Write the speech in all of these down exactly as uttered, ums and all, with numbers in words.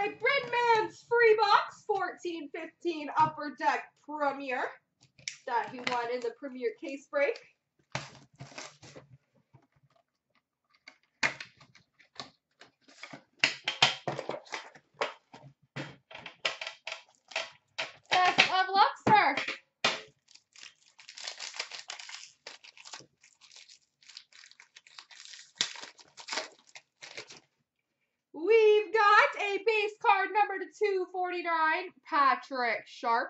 a Breadman's free box, fourteen fifteen Upper Deck Premier, that he won in the Premier case break. Best of luck, sir. We've got a base card number to two forty-nine, Patrick Sharp.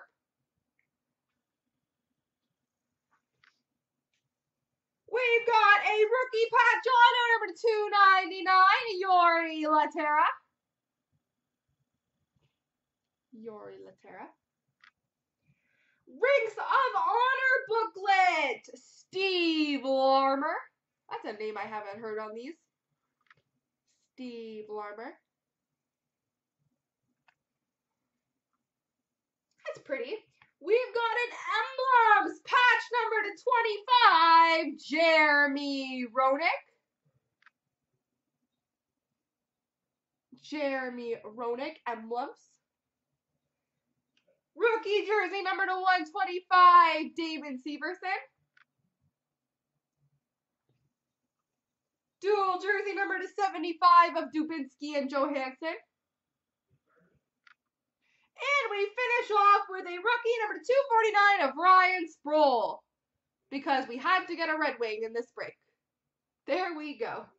We've got a rookie patch auto number to two ninety-nine, Yori Latera. Yori Latera. Rings of Honor booklet, Steve Larmer. That's a name I haven't heard on these. Steve Larmer. That's pretty. We've got an Emblems patch number to twenty-five, Jeremy Roenick. Jeremy Roenick, Emblems. Rookie jersey number to one twenty-five, David Severson. Dual jersey number to seventy-five of Dubinsky and Johansson. And we finish off with a rookie number two forty-nine of Ryan Sproul, because we had to get a Red Wing in this break. There we go.